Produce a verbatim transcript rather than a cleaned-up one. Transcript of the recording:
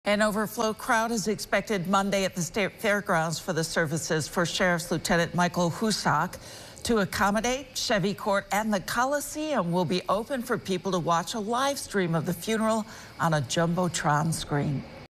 An overflow crowd is expected Monday at the State Fairgrounds for the services for Sheriff's Lieutenant Michael Hoosock. To accommodate, Chevy Court and the Coliseum will be open for people to watch a live stream of the funeral on a Jumbotron screen.